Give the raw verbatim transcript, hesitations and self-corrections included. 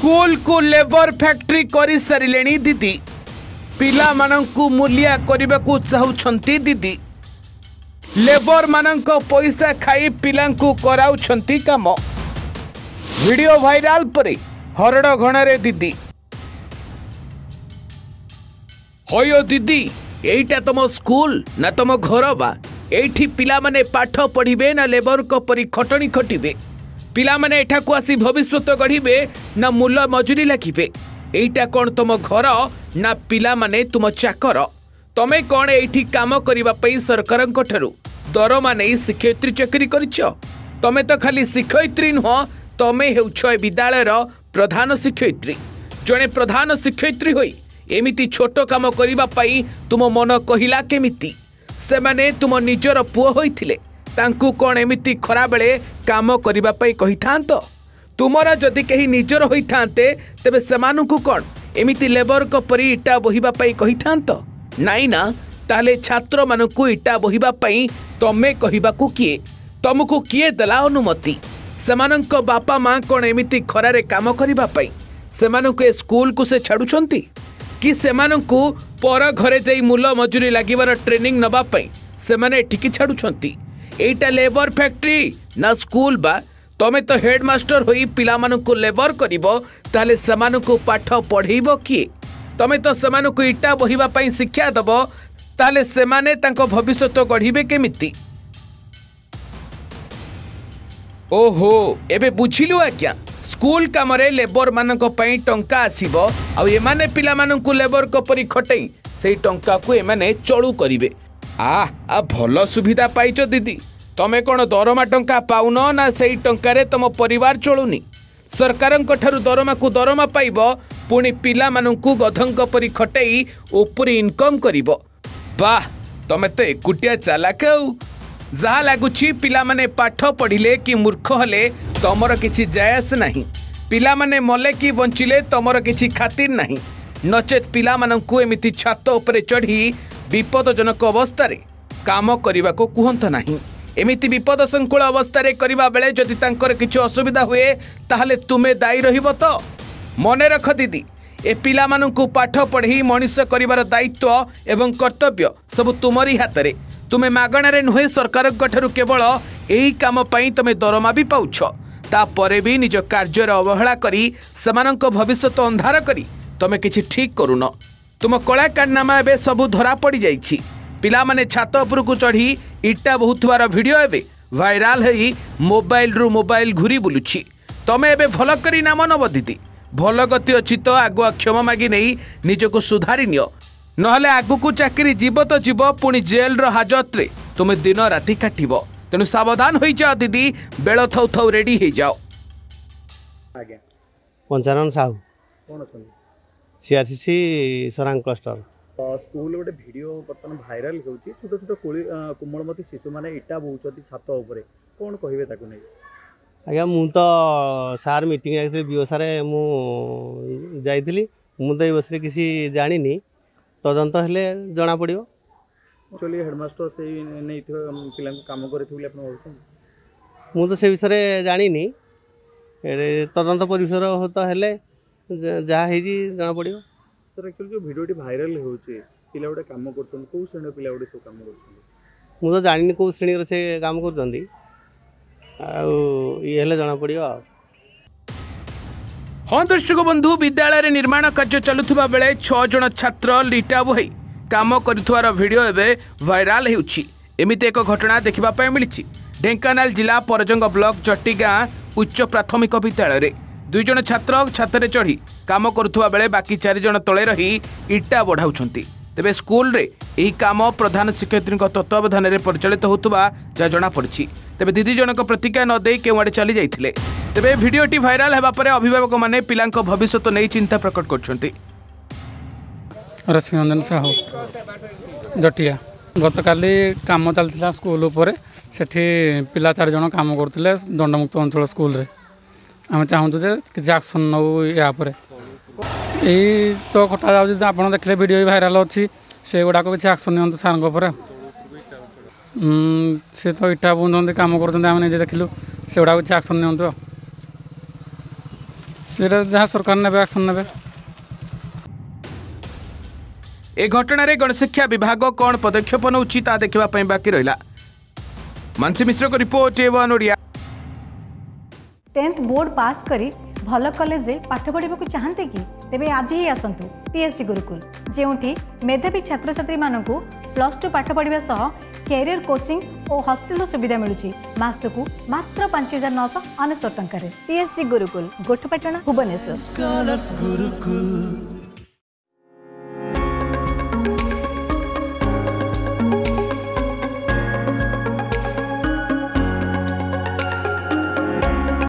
School को labour factory करी सारिलेनी दीदी पिला मानंकु मूलिया करने को चाहूछंती दीदी लेबर मानंको पैसा खाई पिलांकु कराउछंती काम वीडियो वायरल परे हरड़ घणरे दीदी होयो दीदी एटा तुम स्कूल ना तुम घर बा एठी पिला माने पाठ पढ़िबे ना लेबर को परी खटणी खटिबे पिला माने एठा को आसी भविष्यत गढ़िबे ना मूल मजूरी लागिबे एटा कोन तुम घर ना पिला माने तुम चाकर तमे कोन एठी काम करिबा पई सरकारन ठरू दरमा नहीं शिक्षयित्री चाकरी करिछ तमे तो खाली शिक्षयित्री नुह तमे हेउछ विद्यालयर प्रधान शिक्षयित्री जने प्रधान शिक्षयित्री होई एमिति छोट काम करिबा पई तुम मन कहिला केमिति से माने तुम निजर पुओ होइथिले तांकु कोन एमिति खरा बेले काम करिबा पई कहिथांत तुमरा जदि कहीं निजर होइथांते तबे समानुकु कोन एमिति लेबर को परी इटा बोहिबा पई कहिथांत नाई ना ताले छात्र मानकु इटा बोहिबा पई तमे कहिबाकु किए तुमको किए दला अनुमति सेमानंको बापा मां कोन एमिति खरारे काम करिबा पई सेमानंको स्कूल को से छाडुछंती कि सेमानंको पर घरे जाई मूल मजूरी लागिबार ट्रेनिंग नबा पई सेमाने टिकी छाडुछंती एटा लेबर फैक्ट्री ना स्कूल बा तमे तो हेडमास्टर होई पिला मानकु लेबर करिवो ताले सेमानंको पाठ पढ़ेइबो किए तमे तो सेमानंको इटा बहिबा पई शिक्षा दबो ताले सेमाने तांको भविष्यत गढ़िबे केमिति ओहो एबे बुझिलु आज्ञा स्कूल कामरे लेबर मानक पई टंका आसीबो आ एमाने पिला मानकु लेबर को परी खटई सेई टंका को एमाने चळू करिवे आ आ भलो सुविधा पाइचो दीदी तमे कोन दरमा टंका पाउन ना सेई टंकारे तम परिवार चळुनी सरकारन ठरू दरमा को दरमा पाइबो पुणी पिला मानकु गधंक परी खटई ऊपरी इनकम करिवो वाह तमे तो एकुटिया चालाक जहा लगुची पिला माने पाठ पढ़िले कि मूर्ख हले तमर किछि जायस नहीं पिला माने मले कि बंचिले तमर किछि खातिर नहीं नचेत पिला मानंकु एमिति छात उपरे चढ़ी विपदजनक अवस्था रे काम करने को कहत नहीं एमिति विपद संकुल अवस्था रे करिबा बेले जदि तांकर किछि असुविधा हुए ताहले तुमे दायी रहिबो तो मने रख दीदी ए पिला मानंकु पाठ पढ़ी मनुष्य करिवार दायित्व एवं कर्तव्य सब तुमरी हाथ रे तुमे मागणारे नुहे सरकार ठरू केवल यही काम पई तमे दरमा भी पाउछ तापरे भी निज कार्यर अवहेला करी समानंक भविष्यत अंधार करी तमे किछि ठीक करून तुम कला कारनामा एबे सबु धरा पड़ी जाइछि पिला माने छात उपर को चढ़ी इटा बहुतवार वीडियो एबे वायरल हेई मोबाइल रु मोबाइल घुरी बुलुछि तमे एबे भल करी नाम नब दीदी भल गति अच्छी तो आगुआ क्षमा मागी नहीं निजको सुधारी नियो नहले आगु को चाकरी जीव तो जीव पुणी जेल रो हाजत रे तुम दिन राति काटिबो तेणु सावधान हो जाओ दीदी बेल थौ थौ रेडी हो जाओ आज्ञा पंचानन साहू कौन अच्छा सीआरसीसी सरांग क्लस्टर स्कूल गोटे वीडियो बर्तमान भाइराल होउची छोट छोट कोमलमती शिशु माने इटा बहुचती छात ऊपर कौन कहिबे ताकू नै आज्ञा मु तो सार मीटिंग रखी बीओ सारे मु जाइली मु तो ये बस किसी जानी तदंत हेले जना पड़ो एक्चुअली हेडमास्टर से नहीं पिला काम करे मु तो से विषय जानी तदंत परिसर तो हेले जहाँ है जना पड़ो सर एक्चुअली जो वीडियोटी भाइराल होउची पिला गोटे काम करछन को श्रेणी पिला गोटे सब काम करछन मु तो जानी को श्रेणी रे से काम करछंदी आ ये हेले जना पड़ो हाँ दर्शक बंधु विद्यालय निर्माण कार्य चलुवा बेले छह जन छात्र लिटा बोही काम कर वीडियो एवं भाइराल होउछि एमिति एक घटना देखा मिली ढेंकानाल जिला परजंग ब्लॉक जट्टीगाँ उच्च प्राथमिक विद्यालय दुई जन छात्र छाତରେ चढ़ी काम करुवा बेले बाकी चार जन तले रही इटा बढ़ाउछंती तेबे स्कूल रे एही काम प्रधान शिक्षयित्री तत्वावधान में परिचालित होतुबा जा जना पड़छि तेबे दीदी जनक प्रतिक्रिया न देई केवाडे चली जाइथिले तेबे वीडियोटी भाइराल हेबा परे अभिभावक माने पिलांको भविष्यत नै चिंता प्रकट करछंती रश्मिरंजन साहू जटिया गतकाली काम चलता स्कूल उपर सेठी पिला चार जन काम करते दंडमुक्त अंचल स्कूल रे आम चाहूँ जे किसी एक्शन नौ या यही तो कटा जा आप देखले वीडियो भी भाइराल अच्छी से गुड़ाक किसी एक्शन नि सार सी तो इटा बुंद काम कर देखिलु से गुड़ा किसी एक्शन नि ସେଇଟା ଯାହା ସରକାର ନେବେ ଆକ୍ସନ୍ ନେବେ। ए घटना रे गणशिक्षा विभाग कौन पदक्षेप नौछि ता देखिबा पई बाकी रहिला। मानसी मिश्र को रिपोर्ट एवन ओडिया। टेंथ बोर्ड पास करी भल कॉलेज रे पाठ पढ़ा को चाहते कि तेबे आज ही आसंतु टीएससी गुरुकुल जेउठी मेधावी छात्र छात्री मानकु प्लस टू पाठ पढ़ा सह कैरियर कोचिंग और हॉस्टल सुविधा मिलुची मासकु मात्र पांच हजार नौश अनेशत टंका टीएससी गुरुकुल गोठपाटना भुवनेश्वर।